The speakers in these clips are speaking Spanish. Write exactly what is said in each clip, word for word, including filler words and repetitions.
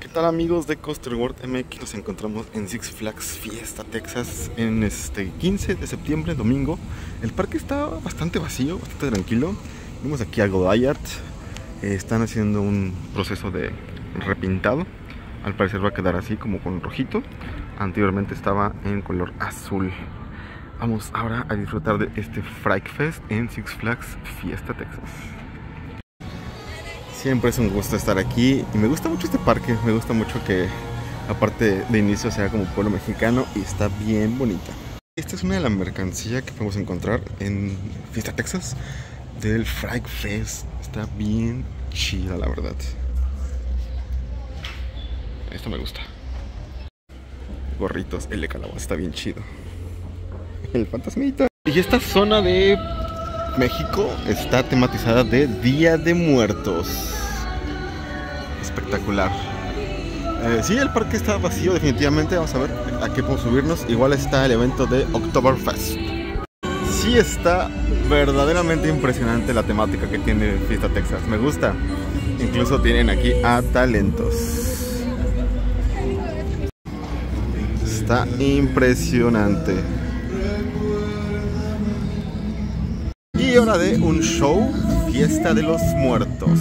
¿Qué tal, amigos de Coaster World M X? Nos encontramos en Six Flags Fiesta Texas en este quince de septiembre, domingo. El parque está bastante vacío, bastante tranquilo. Vemos aquí a Goliath. eh, Están haciendo un proceso de repintado. Al parecer va a quedar así como con rojito. Anteriormente estaba en color azul. Vamos ahora a disfrutar de este Fright Fest en Six Flags Fiesta Texas. Siempre es un gusto estar aquí y me gusta mucho este parque. Me gusta mucho que aparte de inicio sea como pueblo mexicano y está bien bonita. Esta es una de las mercancías que podemos encontrar en Fiesta Texas del Fright Fest. Está bien chida, la verdad. Esto me gusta. Gorritos, el de calabaza está bien chido. El fantasmita. Y esta zona de México está tematizada de Día de Muertos. Espectacular. Eh, sí, el parque está vacío definitivamente. Vamos a ver a qué podemos subirnos. Igual está el evento de Oktoberfest. Sí, está verdaderamente impresionante la temática que tiene Fiesta Texas. Me gusta. Incluso tienen aquí a talentos. Está impresionante. Y hora de un show, Fiesta de los Muertos.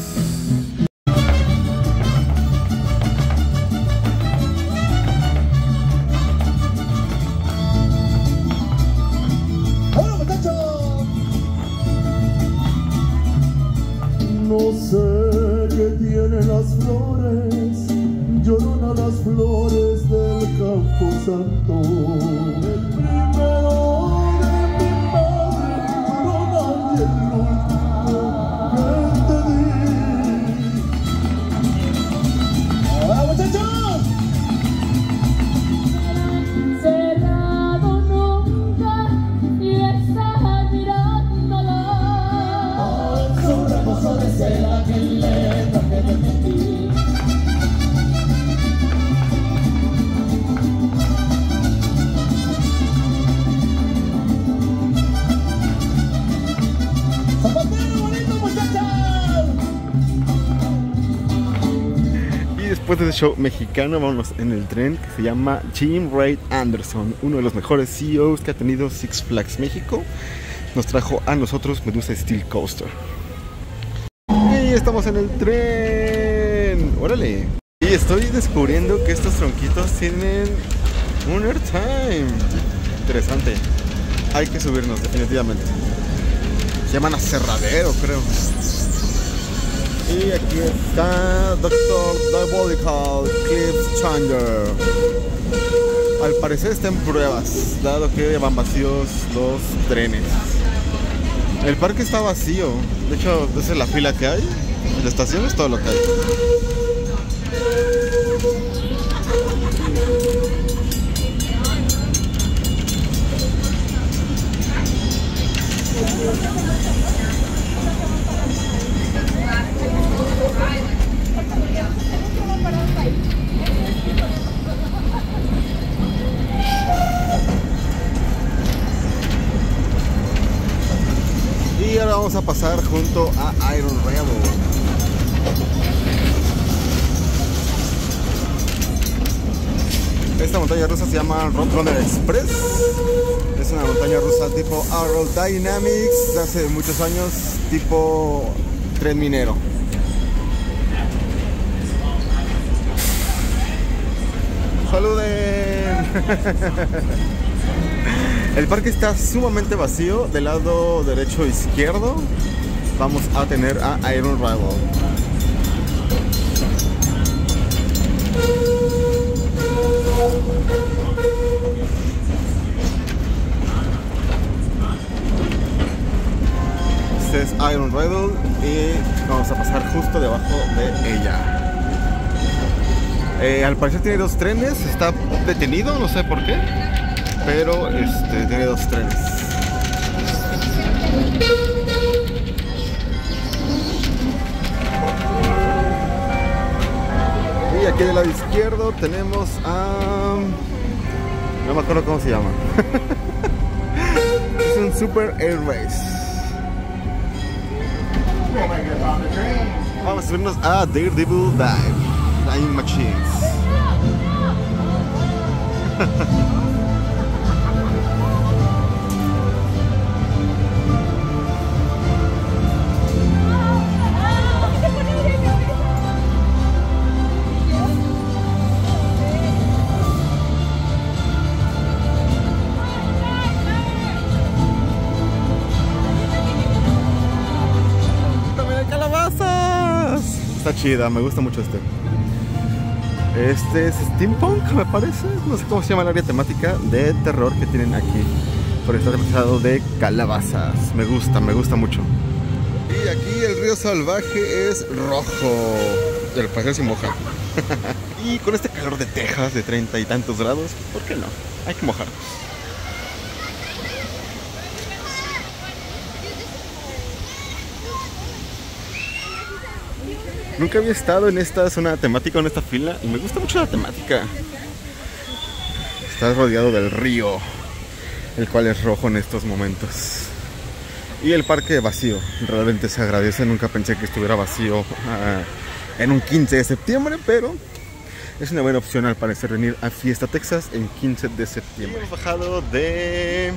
¡Hola, muchachos! No sé qué tienen las flores, lloran a las flores del Campo Santo. El primero Después de ese show mexicano, vámonos en el tren que se llama Jim Ray Anderson, uno de los mejores C E Os que ha tenido Six Flags México. Nos trajo a nosotros Medusa Steel Coaster. Y estamos en el tren. ¡Órale! Y estoy descubriendo que estos tronquitos tienen un airtime. Interesante. Hay que subirnos definitivamente. Se llaman aserradero, creo. Y aquí está doctor Diabolical Cliff Changer. Al parecer está en pruebas, dado que van vacíos los trenes. El parque está vacío. De hecho, esa es la fila que hay. En la estación es todo lo que hay. Y ahora vamos a pasar junto a Iron Rebel. Esta montaña rusa se llama Roadrunner Express. Es una montaña rusa tipo Aerodynamics de hace muchos años, tipo tren minero. ¡Saluden! El parque está sumamente vacío. Del lado derecho e izquierdo vamos a tener a Iron Rebel. Este es Iron Rebel y vamos a pasar justo debajo de ella. Eh, al parecer tiene dos trenes, está detenido, no sé por qué, pero este, tiene dos trenes. Y aquí del lado izquierdo tenemos a... no me acuerdo cómo se llama. Es un Super Air Race. Vamos a subirnos a Daredevil Dive Flying Machines. chida, me gusta mucho este. Este es steampunk, me parece. No sé cómo se llama el área temática de terror que tienen aquí. Pero está representado de calabazas. Me gusta, me gusta mucho. Y aquí el río salvaje es rojo. El parecer se moja. Y con este calor de Texas de treinta y tantos grados, ¿por qué no? Hay que mojarnos. Nunca había estado en esta zona temática, en esta fila, y me gusta mucho la temática. Estás rodeado del río, el cual es rojo en estos momentos. Y el parque vacío, realmente se agradece. Nunca pensé que estuviera vacío uh, en un quince de septiembre, pero es una buena opción al parecer venir a Fiesta Texas en quince de septiembre. Hemos bajado de...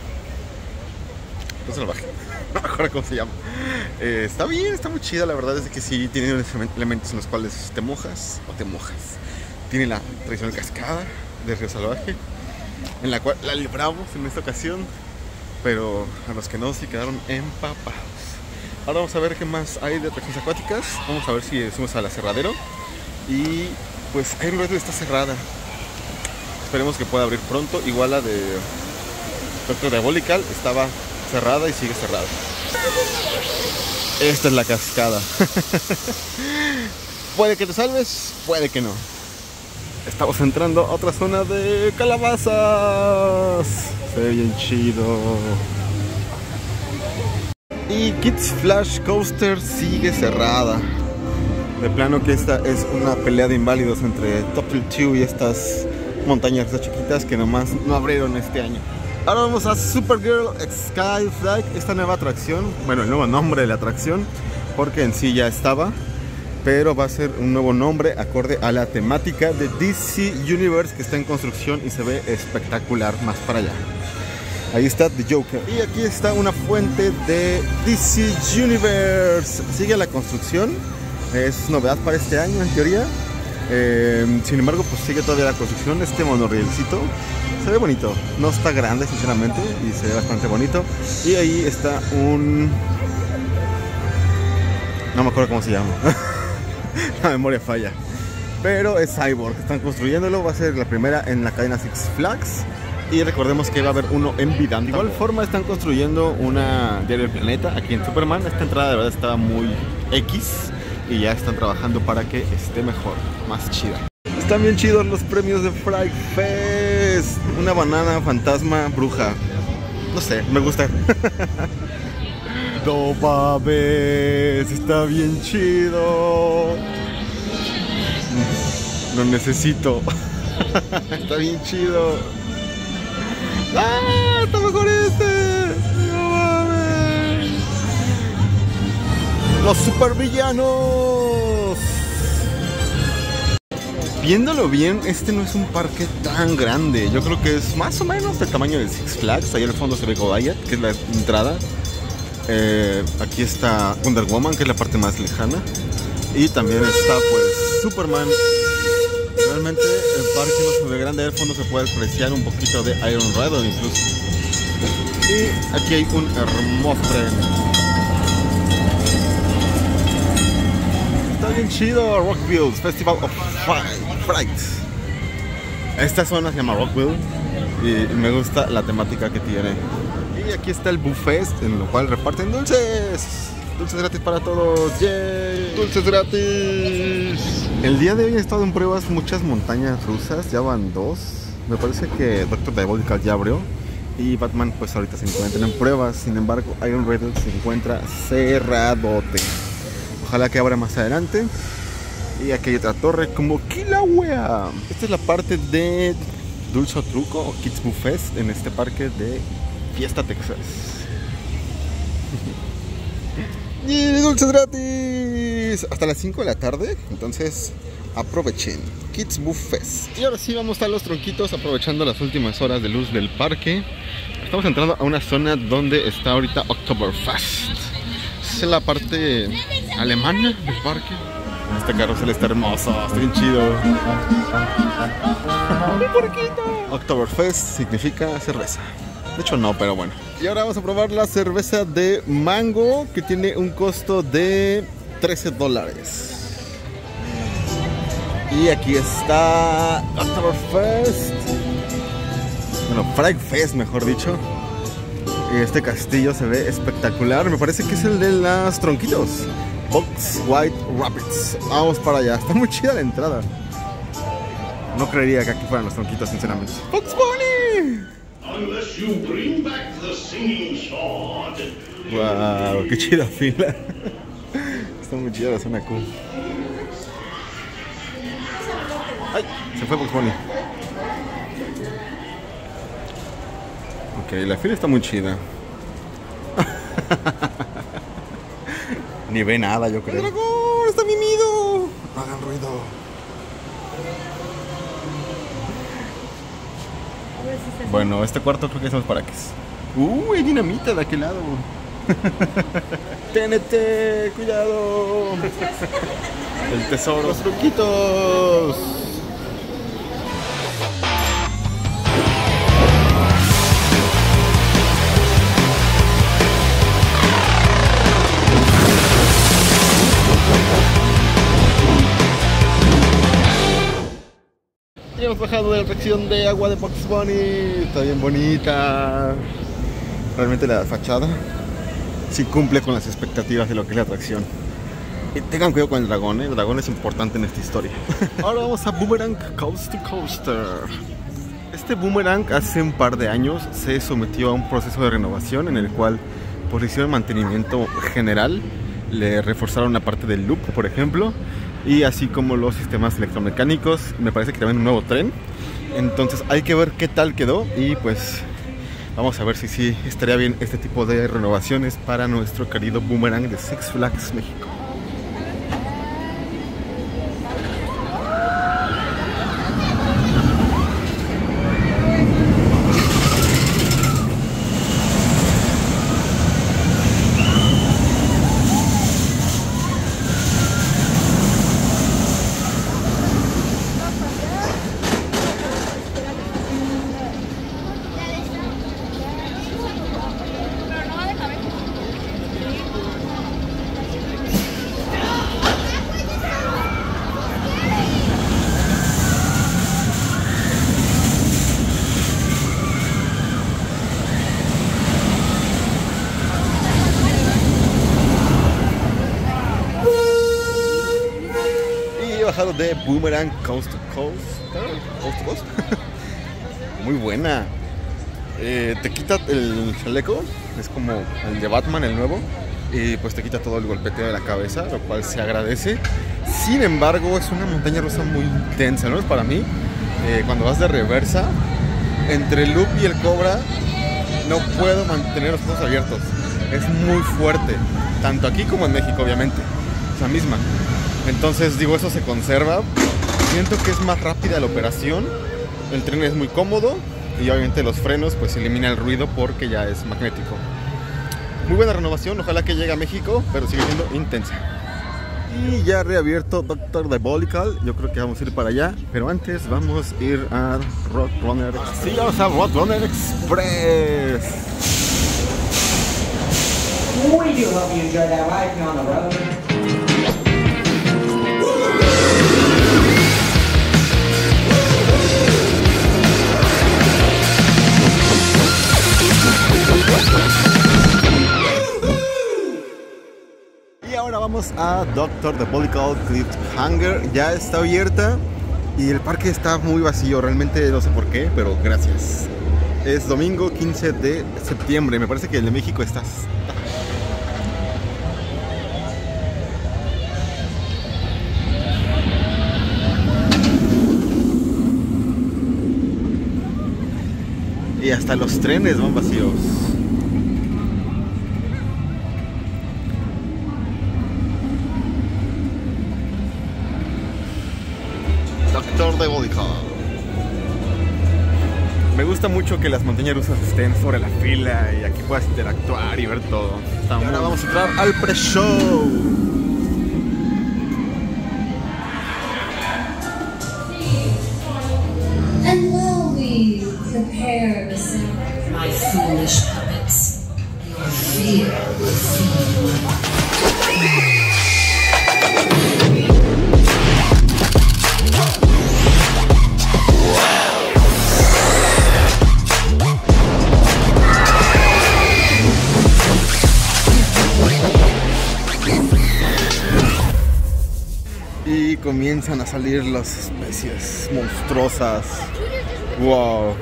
Río Salvaje, no me acuerdo cómo se llama. Eh, está bien, está muy chida, la verdad es que sí tiene elementos en los cuales te mojas o te mojas. Tiene la tradicional cascada de Río Salvaje, en la cual la libramos en esta ocasión, pero a los que no sí quedaron empapados. Ahora vamos a ver qué más hay de atracciones acuáticas. Vamos a ver si subimos al aserradero. Y pues Iron Red está cerrada. Esperemos que pueda abrir pronto. Igual la de Doctor Diabolical estaba cerrada y sigue cerrada. Esta es la cascada. Puede que te salves, puede que no. Estamos entrando a otra zona de calabazas. Se ve bien chido. Y Kids Flash Coaster sigue cerrada. De plano que esta es una pelea de inválidos entre Top Thrill dos y estas montañas chiquitas que nomás no abrieron este año. Ahora vamos a Supergirl Sky Flight, esta nueva atracción, bueno, el nuevo nombre de la atracción, porque en sí ya estaba, pero va a ser un nuevo nombre acorde a la temática de D C Universe que está en construcción y se ve espectacular más para allá. Ahí está The Joker. Y aquí está una fuente de D C Universe. Sigue la construcción, es novedad para este año en teoría. Eh, sin embargo, pues sigue todavía la construcción. Este monorrielcito se ve bonito, no está grande sinceramente y se ve bastante bonito. Y ahí está un... no me acuerdo cómo se llama. La memoria falla. Pero es Cyborg, están construyéndolo, va a ser la primera en la cadena Six Flags. Y recordemos que va a haber uno en Vidanta. De igual forma están construyendo una Diario del Planeta aquí en Superman. Esta entrada de verdad estaba muy X y ya están trabajando para que esté mejor, más chida. Están bien chidos los premios de Fright Fest. Una banana fantasma bruja. No sé, me gusta. No mames, está bien chido. Lo necesito. Está bien chido. ¡Ah! ¡Está mejor este! ¡No mames! ¡Los supervillanos! Viéndolo bien, este no es un parque tan grande. Yo creo que es más o menos del tamaño del Six Flags. Ahí al fondo se ve Goliath, que es la entrada. Eh, aquí está Wonder Woman, que es la parte más lejana. Y también está pues Superman. Realmente el parque no se ve grande. Al fondo se puede apreciar un poquito de Iron Rider incluso. Y aquí hay un hermoso tren. Está bien chido. Rockville Festival of Fright. Esta zona se llama Rockville y me gusta la temática que tiene. Y aquí está el buffet en lo cual reparten dulces. Dulces gratis para todos. ¡Yay! ¡Dulces gratis! El día de hoy he estado en pruebas muchas montañas rusas. Ya van dos. Me parece que Doctor Diabolical ya abrió. Y Batman pues ahorita se encuentra en pruebas. Sin embargo, Iron Rider se encuentra cerradote. Ojalá que abra más adelante. Y aquí hay otra torre como Kilauea. Esta es la parte de Dulce o Truco o Kids Buffet en este parque de Fiesta Texas. ¡Y dulces gratis! Hasta las cinco de la tarde, entonces aprovechen. Kids Buffet. Y ahora sí vamos a los tronquitos, aprovechando las últimas horas de luz del parque. Estamos entrando a una zona donde está ahorita Oktoberfest. Es la parte alemana del parque. Este carrusel está hermoso, está bien chido. ¡Un porquito! Oktoberfest significa cerveza. De hecho no, pero bueno. Y ahora vamos a probar la cerveza de mango, que tiene un costo de trece dólares. Y aquí está Oktoberfest. Bueno, Fright Fest, mejor dicho. Y este castillo se ve espectacular. Me parece que es el de las tronquitos. Box White Rapids. Vamos para allá. Está muy chida la entrada. No creería que aquí fueran los tronquitos, sinceramente. ¡Box Bunny! Wow, qué chida fila. Está muy chida la zona Q. Ay, se fue Box Bunny. Ok, la fila está muy chida. Ni ve nada, yo creo. ¡El dragón! ¡Está mimido! No hagan ruido. Bueno, este cuarto creo que son los paraques. ¡Uh! Hay dinamita de aquel lado. T N T, cuidado. El tesoro. Los truquitos. Y hemos bajado de la atracción de agua de Box Bunny. Está bien bonita. Realmente la fachada sí cumple con las expectativas de lo que es la atracción. Y tengan cuidado con el dragón, ¿eh? El dragón es importante en esta historia. Ahora vamos a Boomerang Coast to Coaster. Este Boomerang hace un par de años se sometió a un proceso de renovación en el cual, por hicieron mantenimiento general, le reforzaron la parte del loop, por ejemplo, y así como los sistemas electromecánicos. Me parece que también un nuevo tren. Entonces hay que ver qué tal quedó y pues vamos a ver si sí estaría bien este tipo de renovaciones para nuestro querido Boomerang de Six Flags México. De Boomerang Coast to Coast. Coast to Coast. Muy buena. Eh, te quita el chaleco, es como el de Batman, el nuevo, y pues te quita todo el golpeteo de la cabeza, lo cual se agradece. Sin embargo, es una montaña rusa muy intensa, ¿no? Es para mí, eh, cuando vas de reversa, entre el loop y el Cobra, no puedo mantener los ojos abiertos. Es muy fuerte, tanto aquí como en México, obviamente. Es la misma. Entonces digo, eso se conserva. Siento que es más rápida la operación. El tren es muy cómodo. Y obviamente los frenos pues elimina el ruido porque ya es magnético. Muy buena renovación, ojalá que llegue a México, pero sigue siendo intensa. Y ya reabierto Doctor Diabolical. Yo creo que vamos a ir para allá. Pero antes vamos a ir a Roadrunner Express. Sí, vamos a Roadrunner Express. We do hope you enjoy that ride on the road. Y ahora vamos a Doctor Diabolical Cliffhanger. Ya está abierta y el parque está muy vacío. Realmente no sé por qué, pero gracias. Es domingo quince de septiembre. Me parece que el de México está... Y hasta los trenes van vacíos. Doctor Diabolical. Me gusta mucho que las montañas rusas estén sobre la fila y aquí puedas interactuar y ver todo. Está muy... Ahora vamos a entrar al pre-show. And while we prepare the sound, my foolish puppets, your fear will feed you. comienzan a salir las especies monstruosas. Wow.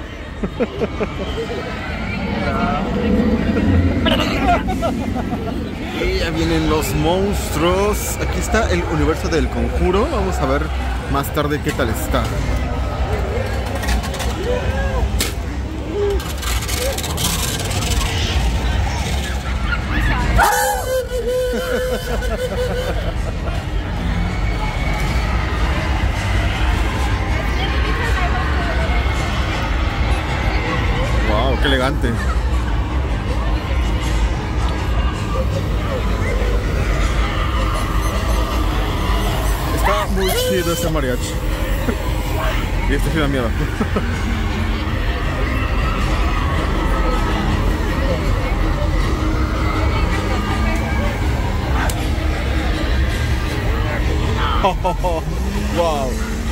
Y ya vienen los monstruos. Aquí está el universo del Conjuro. Vamos a ver más tarde qué tal está. Wow, qué elegante. Está muy chido ese mariachi. Y este sí da miedo. Oh, oh, oh. Wow.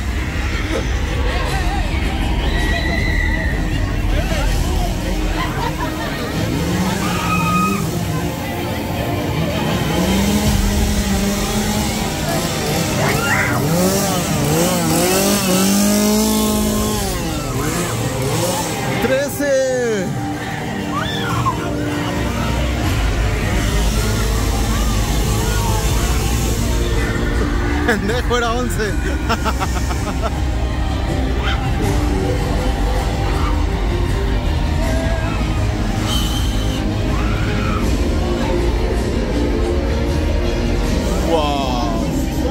trece. Pendejo, era once. Wow.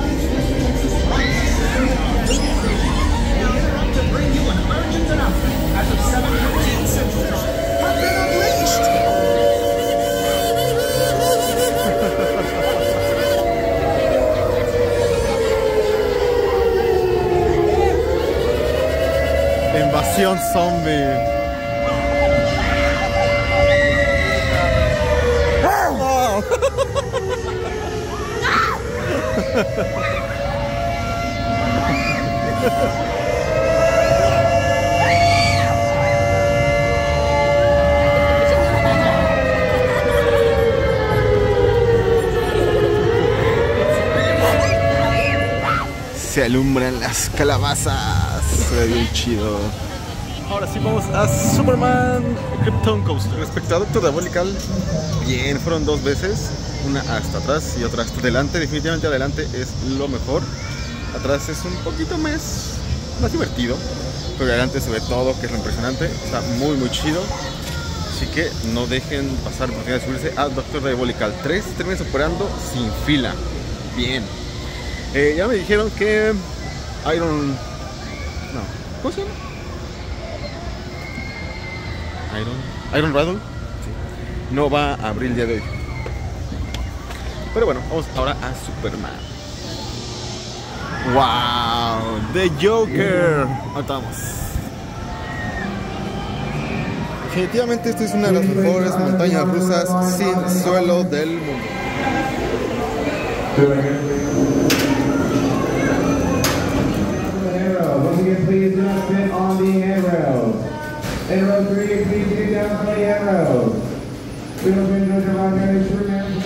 To bring you an urgent announcement as of seven fifteen Central Time have been unleashed. Invasión zombie. Wow. Se alumbran las calabazas. Se ve bien chido. Ahora sí vamos a Superman Krypton Coaster. Respecto a Doctor Diabolical, bien, fueron dos veces. Una hasta atrás y otra hasta adelante. Definitivamente adelante es lo mejor. Atrás es un poquito más, más divertido. Pero adelante se ve todo, que es lo impresionante. Está muy muy chido. Así que no dejen pasar la oportunidad de subirse a Doctor Diabolical tres. Terminen superando sin fila. Bien. Eh, ya me dijeron que Iron... No, ¿cómo se llama? Iron... Iron Rattle, sí, no va a abrir el día de hoy. Pero bueno, vamos ahora a Superman. ¡Wow! ¡The Joker! Ahorita vamos. Definitivamente esta es una de las mejores montañas rusas sin suelo del mundo. Once again, please do not sit on the handrails. In row three, please get down from the handrails. We will bring those around here to Superman.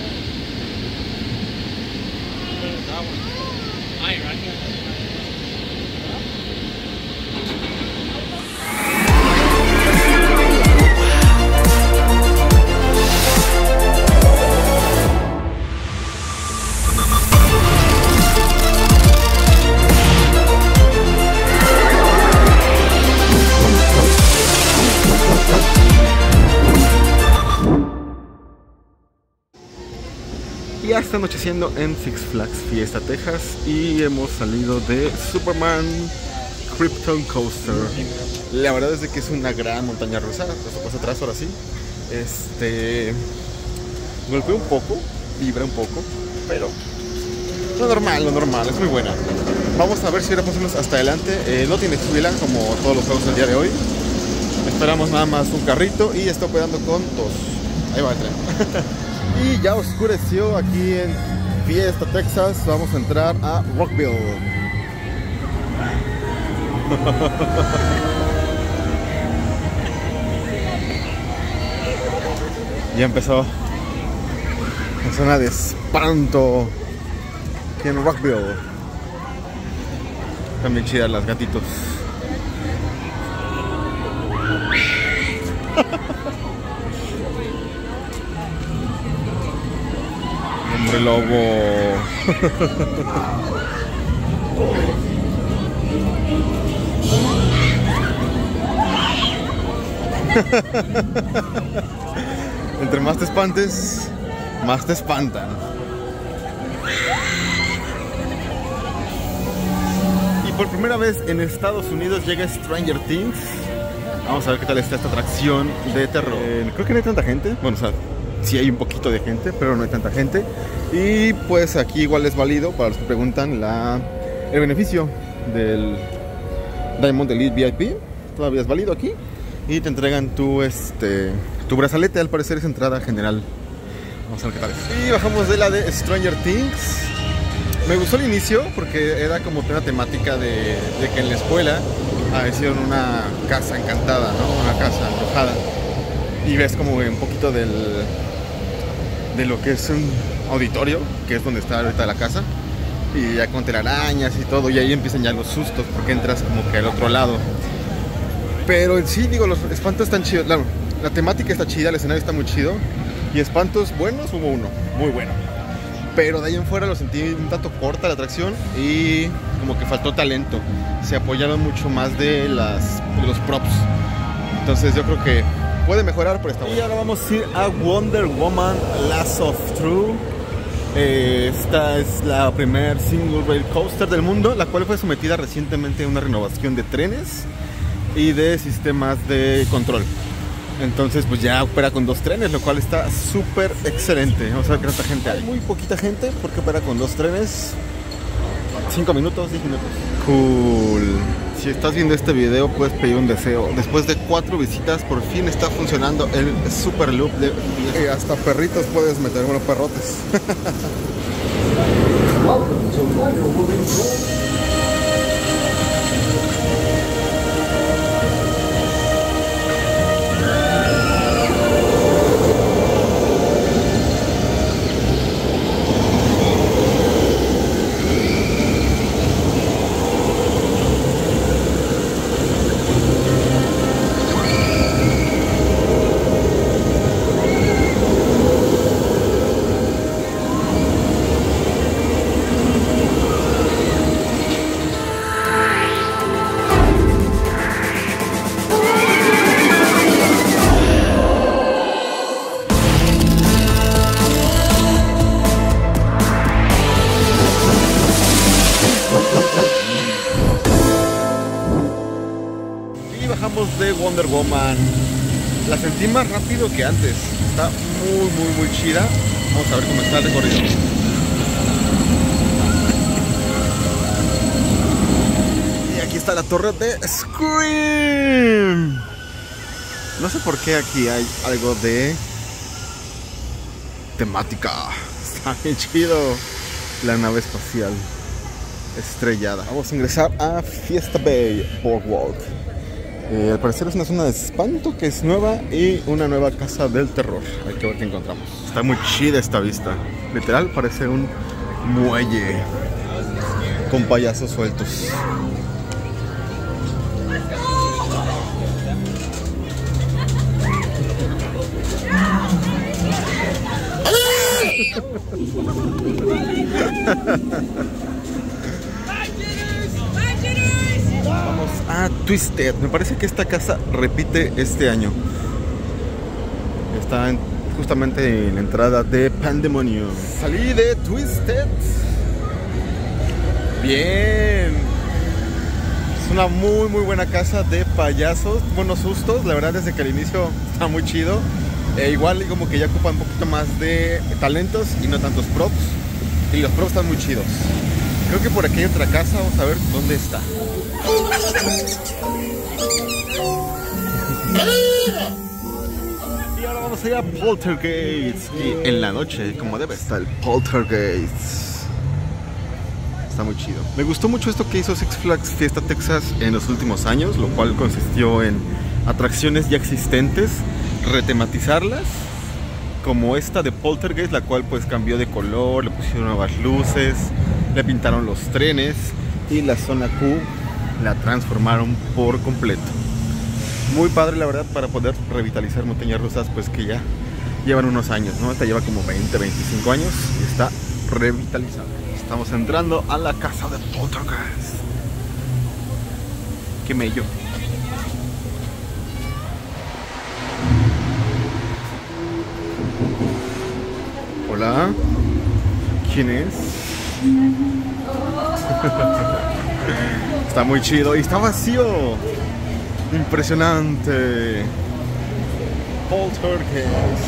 Ya está anocheciendo en Six Flags Fiesta, Texas, y hemos salido de Superman Krypton Coaster. La verdad es de que es una gran montaña rusa. Esto pasa atrás, ahora sí. Este golpea un poco, vibra un poco, pero lo normal, lo normal, es muy buena. Vamos a ver si ahora podemos hasta adelante. Eh, no tiene fila como todos los juegos del día de hoy. Esperamos nada más un carrito y está operando con dos. Ahí va el tren. Y ya oscureció aquí en Fiesta, Texas. Vamos a entrar a Rockville. Ya empezó la zona de espanto aquí en Rockville. También chidas las gatitos. Hombre lobo. Entre más te espantes, más te espantan. Y por primera vez en Estados Unidos llega Stranger Things. Vamos a ver qué tal está esta atracción de terror. Eh, creo que no hay tanta gente. Bueno, o sea, sí hay un poquito de gente, pero no hay tanta gente. Y pues aquí igual es válido para los que preguntan la, el beneficio del Diamond Elite V I P. Todavía es válido aquí. Y te entregan tu, este, tu brazalete, al parecer es entrada general. Vamos a ver qué tal es. Y bajamos de la de Stranger Things. Me gustó el inicio porque era como una temática de, de que en la escuela ah, hicieron una casa encantada, ¿no? Una casa embrujada. Y ves como un poquito del, de lo que es un auditorio, que es donde está ahorita la casa. Y ya con telarañas y todo, y ahí empiezan ya los sustos porque entras como que al otro lado. Pero en sí, digo, los espantos están chidos. La, la temática está chida, el escenario está muy chido. Y espantos buenos hubo uno, muy bueno. Pero de ahí en fuera lo sentí un tanto corta la atracción y como que faltó talento. Se apoyaron mucho más de, las, de los props. Entonces yo creo que puede mejorar, pero está bueno. Y ahora vamos a ir a Wonder Woman Lasso of Truth. Eh, esta es la primer single rail coaster del mundo, la cual fue sometida recientemente a una renovación de trenes y de sistemas de control. Entonces pues ya opera con dos trenes, lo cual está súper excelente. Vamos a ver qué tanta gente hay. Muy poquita gente porque opera con dos trenes. cinco minutos, diez minutos. Cool. Si estás viendo este video puedes pedir un deseo. Después de cuatro visitas por fin está funcionando el Super Loop de... Y hasta perritos puedes meter, bueno, perrotes. Welcome to Wonder Woman Gold. De Wonder Woman, la sentí más rápido que antes. Está muy muy muy chida. Vamos a ver cómo está el recorrido. Y aquí está la torre de Scream. No sé por qué aquí hay algo de temática. Está bien chido. La nave espacial estrellada. Vamos a ingresar a Fiesta Bay Boardwalk. Eh, al parecer es una zona de espanto que es nueva y una nueva casa del terror. Hay que ver qué encontramos. Está muy chida esta vista. Literal parece un muelle con payasos sueltos. Vamos a Twisted. Me parece que esta casa repite este año. Está en, justamente en la entrada de Pandemonium. Salí de Twisted. Bien. Es una muy muy buena casa de payasos. Buenos sustos. La verdad desde que al inicio está muy chido. E igual como que ya ocupa un poquito más de talentos y no tantos props. Y los props están muy chidos. Creo que por aquí hay otra casa. Vamos a ver dónde está. Y ahora vamos a ir a Poltergeist. Y en la noche, como debe estar el Poltergeist. Está muy chido. Me gustó mucho esto que hizo Six Flags Fiesta Texas en los últimos años, lo cual consistió en atracciones ya existentes, retematizarlas, como esta de Poltergeist, la cual pues cambió de color, le pusieron nuevas luces, le pintaron los trenes y la zona Q la transformaron por completo. Muy padre la verdad para poder revitalizar montañas rusas pues que ya llevan unos años, ¿no? Esta lleva como veinte, veinticinco años y está revitalizada. Estamos entrando a la casa de Poltergeist. Qué mello. Hola. ¿Quién es? Está muy chido y está vacío. Impresionante. Poltergeist.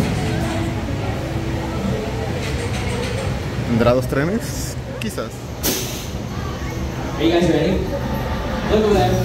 ¿Tendrá dos trenes? Quizás. Are you guys ready? Look over there.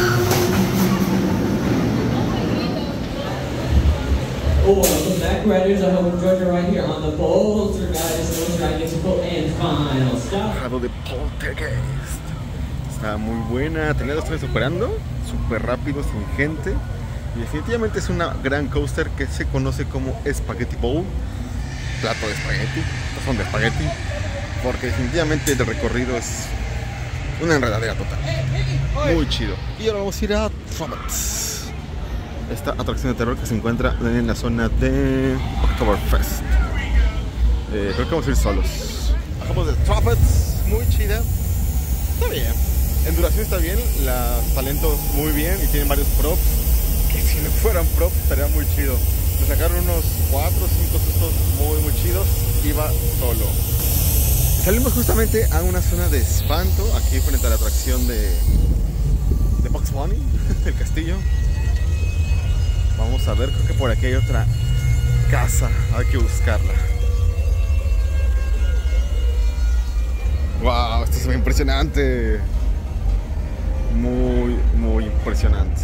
Oh, welcome back, Riders. I hope you enjoyed your ride here on the Poltergeist Motor Musical and Final Stop. Bajado de Poltergeist. Está muy buena. Tenía dos trenes operando. Súper rápido, sin gente. Y definitivamente es una gran coaster que se conoce como Spaghetti Bowl. Plato de espagueti. Estos son de espagueti. Porque definitivamente el recorrido es una enredadera total. Muy chido. Y ahora vamos a ir a Trumpets. Esta atracción de terror que se encuentra en la zona de Oktoberfest. Eh, creo que vamos a ir solos. Bajamos de Trumpets. Muy chida. Está bien. En duración está bien. Los talentos muy bien. Y tienen varios props. Que si no fueran props estaría muy chido. Me sacaron unos cuatro o cinco sustos muy muy chidos. Iba solo. Salimos justamente a una zona de espanto. Aquí frente a la atracción de de Bugs Bunny, el castillo. Vamos a ver, creo que por aquí hay otra casa. Hay que buscarla. Wow, esto es muy impresionante. Muy, muy impresionante.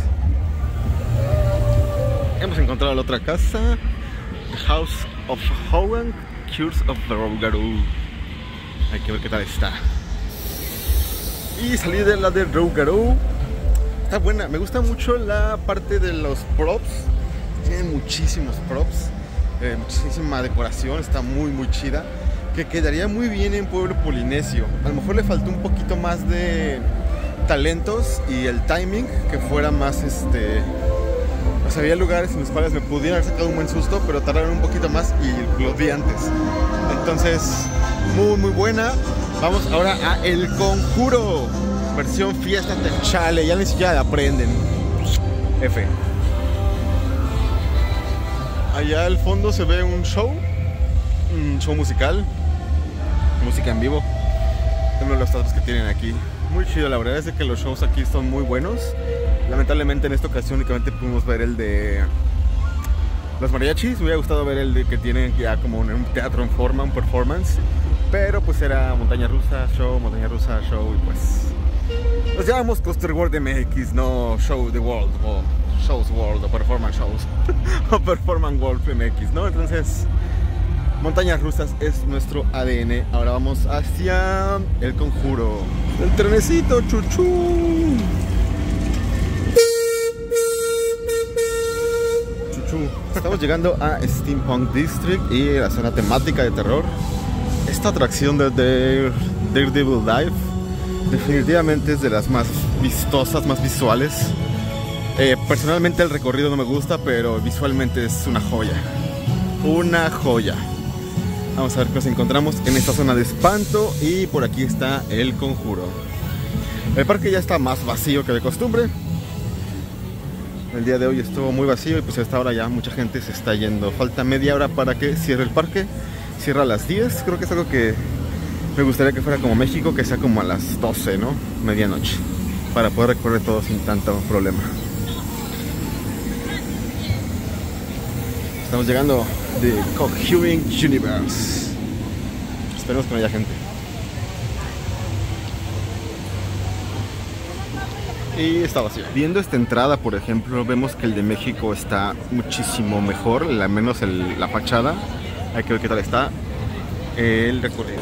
Hemos encontrado la otra casa, The House of Horror, Curse of the Rougarou. Hay que ver qué tal está. Y salí de la de Rougarou. Está buena, me gusta mucho la parte de los props. Tienen muchísimos props, eh, muchísima decoración, está muy muy chida. Que quedaría muy bien en pueblo polinesio. A lo mejor le faltó un poquito más de talentos y el timing, que fuera más este... O sea, había lugares en los cuales me pudieran haber sacado un buen susto, pero tardaron un poquito más y los vi antes. Entonces, muy muy buena. Vamos ahora a El Conjuro, versión fiesta del chale. Ya ni siquiera la aprenden. F. Allá al fondo se ve un show, un show musical, música en vivo. Uno de los teatros que tienen aquí. Muy chido, la verdad es de que los shows aquí son muy buenos. Lamentablemente en esta ocasión únicamente pudimos ver el de los mariachis. Me hubiera gustado ver el de que tienen ya como un teatro en forma, un performance. Pero pues era montaña rusa, show, montaña rusa, show y pues... Nos llamamos Coaster World M X, no Show the World o Shows World o Performance Shows o Performance World M X, ¿no? Entonces, montañas rusas es nuestro A D N. Ahora vamos hacia El Conjuro. El trenecito, chuchú. Chuchú. Estamos llegando a Steampunk District y la zona temática de terror. Esta atracción de Dare, Daredevil Dive definitivamente es de las más vistosas, más visuales. Eh, personalmente el recorrido no me gusta, pero visualmente es una joya. Una joya. Vamos a ver qué nos encontramos en esta zona de espanto. Y por aquí está El Conjuro. El parque ya está más vacío que de costumbre. El día de hoy estuvo muy vacío y pues a esta hora ya mucha gente se está yendo. Falta media hora para que cierre el parque. Cierra a las diez. Creo que es algo que me gustaría que fuera como México, que sea como a las doce, ¿no? Medianoche. Para poder recorrer todo sin tanto problema. Estamos llegando de Conjuring Universe. Esperemos que no haya gente. Y está vacío. Viendo esta entrada, por ejemplo, vemos que el de México está muchísimo mejor, al menos el, la fachada. Hay que ver qué tal está el recorrido.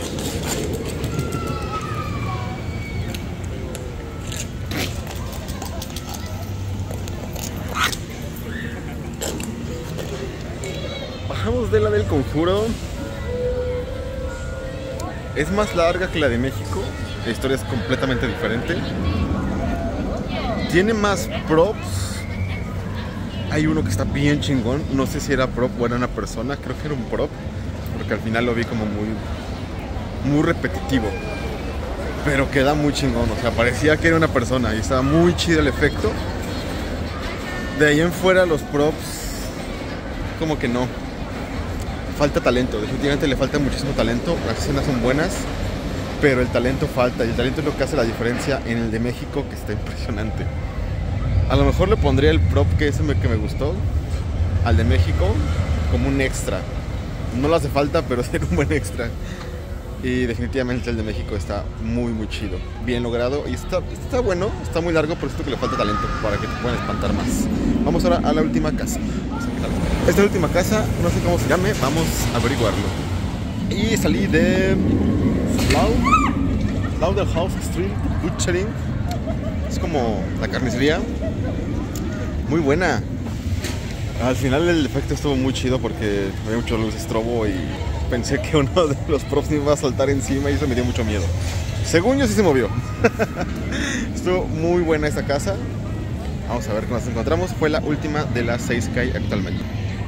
Bajamos de la del Conjuro. Es más larga que la de México, La historia es completamente diferente. Tiene más props. Hay uno que está bien chingón. No sé si era prop o era una persona. Creo que era un prop, porque al final lo vi como muy Muy repetitivo. Pero queda muy chingón. O sea, parecía que era una persona y estaba muy chido el efecto. De ahí en fuera los props como que no. Falta talento. Definitivamente le falta muchísimo talento. Las escenas son buenas, pero el talento falta. Y el talento es lo que hace la diferencia en el de México, que está impresionante. A lo mejor le pondría el prop que ese me, que me gustó al de México como un extra. No le hace falta, pero sería un buen extra. Y definitivamente el de México está muy muy chido, bien logrado. Y está, está bueno, está muy largo, pero siento que le falta talento para que te puedan espantar más. Vamos ahora a la última casa. Esta última casa, no sé cómo se llame, vamos a averiguarlo. Y salí de Slaughterhouse Street Butchering. Es como la carnicería. Muy buena. Al final el efecto estuvo muy chido porque había muchas luces strobo y pensé que uno de los props me iba a saltar encima y eso me dio mucho miedo. Según yo sí se movió. Estuvo muy buena esta casa. Vamos a ver qué nos encontramos. Fue la última de las seis que hay actualmente.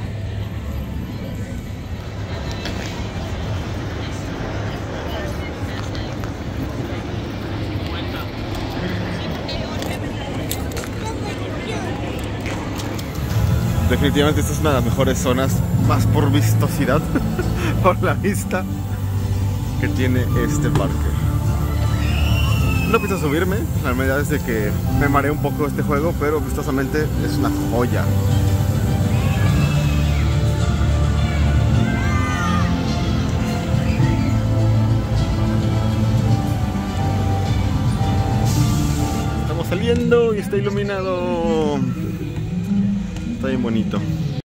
Definitivamente esta es una de las mejores zonas, más por vistosidad, por la vista que tiene este parque. No pienso subirme, la realidad es de que me mareé un poco este juego, pero vistosamente es una joya. Estamos saliendo y está iluminado. Está bien bonito.